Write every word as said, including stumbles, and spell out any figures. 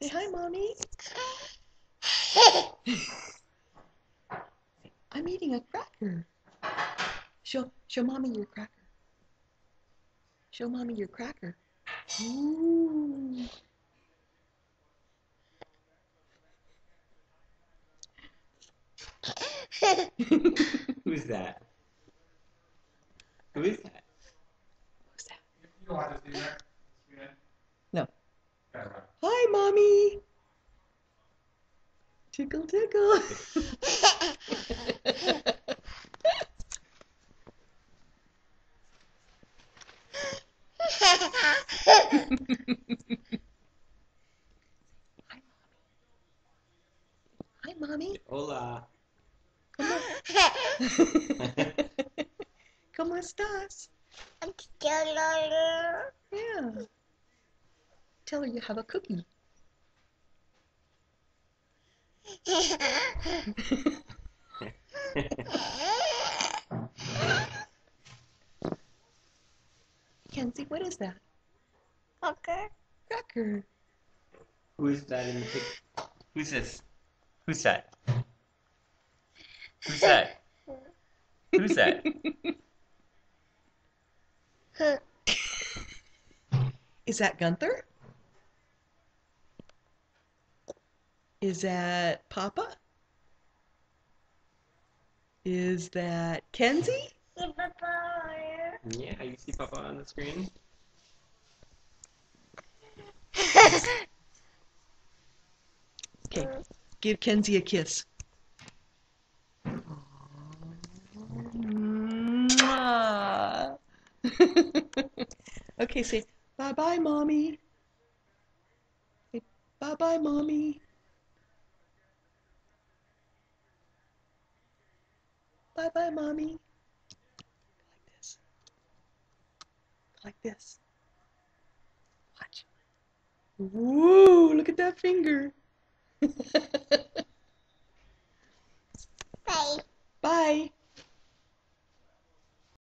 Say hi, Mommy. I'm eating a cracker. Show, show Mommy your cracker. Show Mommy your cracker. Ooh. Who's that? Who is that? Who's that? You don't want to see that? No. Okay, right. Hi, Mommy. Tickle, tickle. Hi, Mommy. Hola. ¿Cómo? ¿Cómo estás? Yeah. Tell her you have a cookie. Kenzie, what is that? Okay. Cracker. Who's that in the pic? Who's this? Who's that? Who's that? Who's that? Is that Gunther? Is that Papa? Is that Kenzie? Yeah, you see Papa on the screen? Okay, give Kenzie a kiss. Mwah. Okay, say bye-bye, Mommy. Say bye-bye, Mommy. Bye-bye, Mommy. Like this. Like this. Watch. Woo, look at that finger. Bye. Bye.